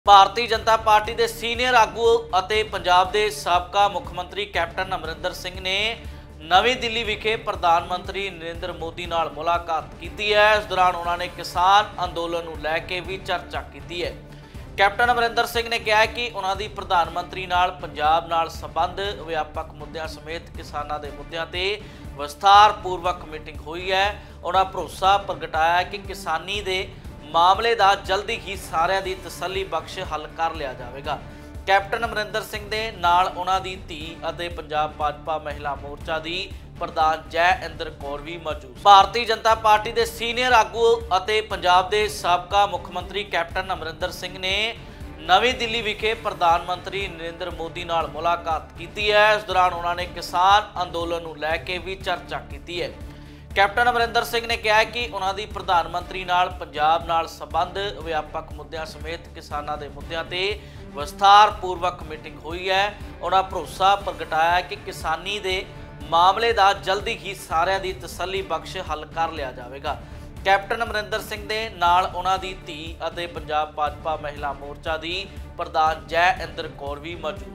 Bharatiya Janata party ਦੇ senior ਆਗੂ ਅਤੇ ਪੰਜਾਬ ਦੇ ਸਾਬਕਾ ਮੁੱਖ ਮੰਤਰੀ ਕੈਪਟਨ ਅਮਰਿੰਦਰ ਸਿੰਘ ਨੇ ਨਵੀਂ ਦਿੱਲੀ ਵਿਖੇ ਪ੍ਰਧਾਨ ਮੰਤਰੀ ਨਰਿੰਦਰ ਮੋਦੀ ਨਾਲ ਮੁਲਾਕਾਤ ਕੀਤੀ ਹੈ। ਇਸ ਦੌਰਾਨ ਉਹਨਾਂ ਨੇ ਕਿਸਾਨ ਅੰਦੋਲਨ ਨੂੰ ਲੈ ਕੇ ਵੀ ਚਰਚਾ ਕੀਤੀ ਹੈ। ਕੈਪਟਨ ਅਮਰਿੰਦਰ ਸਿੰਘ ਨੇ ਕਿਹਾ ਕਿ ਉਹਨਾਂ ਦੀ ਪ੍ਰਧਾਨ ਮੰਤਰੀ ਨਾਲ ਪੰਜਾਬ ਨਾਲ ਸੰਬੰਧ ਵਿਆਪਕ ਮੁੱਦਿਆਂ ਸਮੇਤ ਕਿਸਾਨਾਂ ਦੇ ਮੁੱਦਿਆਂ ਤੇ ਵਿਸਥਾਰਪੂਰਵਕ ਮੀਟਿੰਗ ਹੋਈ ਹੈ। ਉਹਨਾਂ ਭਰੋਸਾ ਪ੍ਰਗਟਾਇਆ ਕਿ ਕਿਸਾਨੀ ਦੇ ਮਾਮਲੇ ਦਾ ਜਲਦੀ ਹੀ ਸਾਰਿਆਂ ਦੀ ਤਸੱਲੀ ਬਖਸ਼ ਹੱਲ ਕਰ ਲਿਆ ਜਾਵੇਗਾ। ਕੈਪਟਨ ਅਮਰਿੰਦਰ ਸਿੰਘ ਦੇ ਨਾਲ ਉਹਨਾਂ ਦੀ ਧੀ ਅਤੇ ਪੰਜਾਬ ਭਾਜਪਾ ਮਹਿਲਾ ਮੋਰਚਾ ਦੀ ਪ੍ਰਧਾਨ ਜੈ ਇੰਦਰ ਕੌਰ ਵੀ ਮੌਜੂਦ। ਭਾਰਤੀ ਜਨਤਾ ਪਾਰਟੀ ਦੇ ਸੀਨੀਅਰ ਆਗੂ ਅਤੇ ਪੰਜਾਬ ਦੇ ਸਾਬਕਾ ਮੁੱਖ ਮੰਤਰੀ ਕੈਪਟਨ ਅਮਰਿੰਦਰ ਸਿੰਘ ਨੇ ਨਵੀਂ ਦਿੱਲੀ ਵਿਖੇ ਪ੍ਰਧਾਨ ਮੰਤਰੀ ਨਰਿੰਦਰ ਮੋਦੀ ਨਾਲ ਮੁਲਾਕਾਤ ਕੀਤੀ ਹੈ। ਇਸ ਦੌਰਾਨ ਉਹਨਾਂ ਨੇ ਕਿਸਾਨ ਅੰਦੋਲਨ ਨੂੰ ਲੈ ਕੇ ਵੀ ਚਰਚਾ ਕੀਤੀ ਹੈ। ਕੈਪਟਨ ਅਮਰਿੰਦਰ ਸਿੰਘ ਨੇ ਕਿਹਾ ਕਿ ਉਹਨਾਂ ਦੀ ਪ੍ਰਧਾਨ ਮੰਤਰੀ ਨਾਲ ਪੰਜਾਬ ਨਾਲ ਸੰਬੰਧ ਵਿਆਪਕ ਮੁੱਦਿਆਂ ਸਮੇਤ ਕਿਸਾਨਾਂ ਦੇ ਮੁੱਦਿਆਂ ਤੇ ਵਿਸਥਾਰਪੂਰਵਕ ਮੀਟਿੰਗ ਹੋਈ ਹੈ। ਉਹਨਾਂ ਭਰੋਸਾ ਪ੍ਰਗਟਾਇਆ ਕਿ ਕਿਸਾਨੀ ਦੇ ਮਾਮਲੇ ਦਾ ਜਲਦੀ ਹੀ ਸਾਰਿਆਂ ਦੀ ਤਸੱਲੀ ਬਖਸ਼ ਹੱਲ ਕਰ ਲਿਆ ਜਾਵੇਗਾ। ਕੈਪਟਨ ਅਮਰਿੰਦਰ ਸਿੰਘ ਦੇ ਨਾਲ ਉਹਨਾਂ ਦੀ ਧੀ ਅਤੇ ਪੰਜਾਬ ਭਾਜਪਾ ਮਹਿਲਾ ਮੋਰਚਾ ਦੀ ਪ੍ਰਧਾਨ ਜੈ ਇੰਦਰ ਕੌਰ ਵੀ ਮੌਜੂਦ।